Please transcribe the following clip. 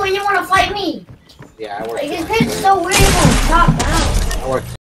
when you want to fight me. Yeah, I work. Like, his head's so weird. Top down. I work